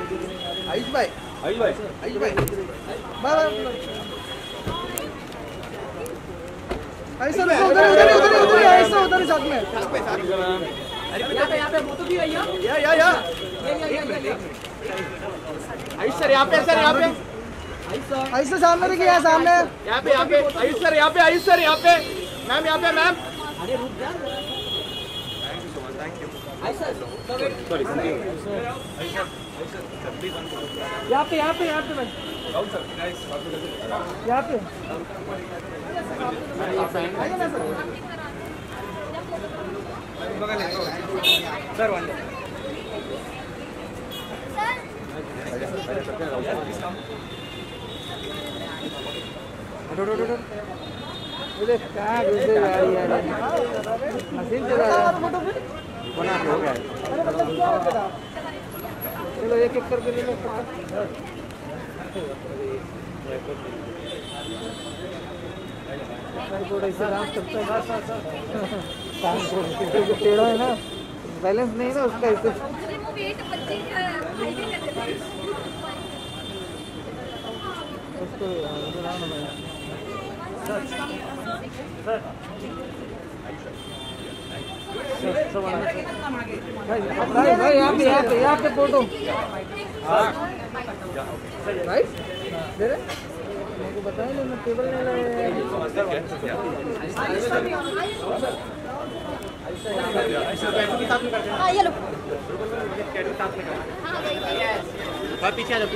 आयुष भाई ऐसा उधर साथ में। यहाँ पे वो तो भी है या आयुष सर यहाँ पे आयुष सर सामने देखिए यहाँ सामने यहाँ पे आयुष सर यहाँ पे मैम यहाँ पे मैम। अरे रुक जा। थैंक यू सॉरी यहाँ पे मैम यहाँ पे सर वन कहाँ घुसे गाड़ी यार मशीन चला बना के हो गया। चलो एक एक करके ले लो। ऐसे डांस करता है टेढ़ा है ना, बैलेंस नहीं ना उसका ऐसे। भाई यहाँ पे फोटो भाई दे रहे मेरे को बताए ना, मैं टेबल नहीं लाया। ये लो पीछे आ जाओ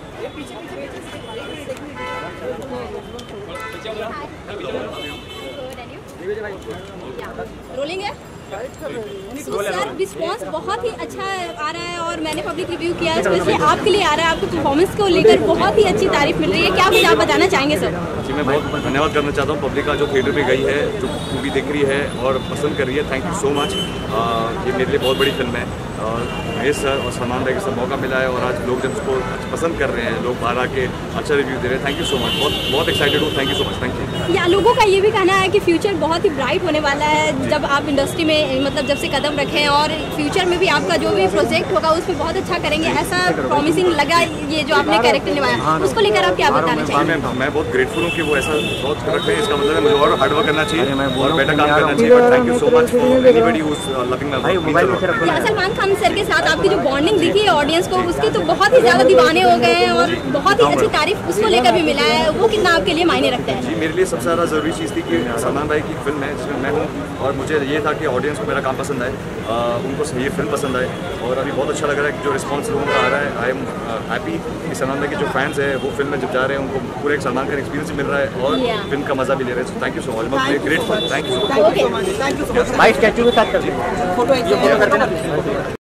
रोलिंग है। सो सर रिस्पॉन्स बहुत ही अच्छा आ रहा है और मैंने पब्लिक रिव्यू किया है, स्पेशली आपके लिए आ रहा है। आपको परफॉर्मेंस को लेकर बहुत ही अच्छी तारीफ मिल रही है, क्या कुछ आप बताना चाहेंगे सर? जी मैं बहुत धन्यवाद करना चाहता हूँ पब्लिक का जो थिएटर पे गई है, जो मूवी देख रही है और पसंद कर रही है। Thank you so much. ये मेरे लिए बहुत बड़ी फिल्म है और महेश सर और सलमान भाई के साथ मौका मिला है और आज लोग जब उसको पसंद कर रहे हैं, लोग बाहर आके अच्छा रिव्यू दे रहे हैं। थैंक यू सो मच, बहुत एक्साइटेड हूँ। Thank you so much. Thank you. या लोगों का ये भी कहना है कि फ्यूचर बहुत ही ब्राइट होने वाला है जब आप इंडस्ट्री में मतलब जब से कदम रखें और फ्यूचर में भी आपका जो भी प्रोजेक्ट होगा उस पर बहुत अच्छा करेंगे, ऐसा प्रॉमिसिंग लगा ये जो आपने कैरेक्टर निभाया, उसको लेकर आप क्या बताना चाहिए? मैं बहुत ग्रेटफुल हूँ कि वो ऐसा सोच रखते हैं। इसका मतलब है मुझे और हार्ड वर्क करना चाहिए और बेटर काम करना चाहिए। But thank you so much for anybody who is loving my work. Salman Khan sir के साथ आपकी जो बॉन्डिंग दिखी है ऑडियंस को, उसकी तो बहुत ही ज़्यादा दीवाने हो गए हैं और बहुत ही अच्छी तारीफ उसको लेकर भी मिला है, वो कितना आपके लिए मायने रखते हैं? जी मेरे लिए सबसे ज़्यादा ज़रूरी चीज़ थी कि सलमान भाई की फिल्म है जिसमें मैं हूँ और मुझे ये था कि ऑडियंस को मेरा काम पसंद आए, उनको ये फिल्म पसंद आए और अभी बहुत अच्छा लग रहा है कि जो रिस्पॉन्स लोगों का आ रहा है। आई एम हैप्पी कि सलमान भाई के जो फैंस हैं वो फिल्म में जब जा रहे हैं उनको पूरे एक सलमान खान एक्सपीरियंस मिल रहा है और फिल्म का मजा भी ले रहे हैं। Thank you so much, grateful. Thank you so much. भाई स्टैचू के साथ कर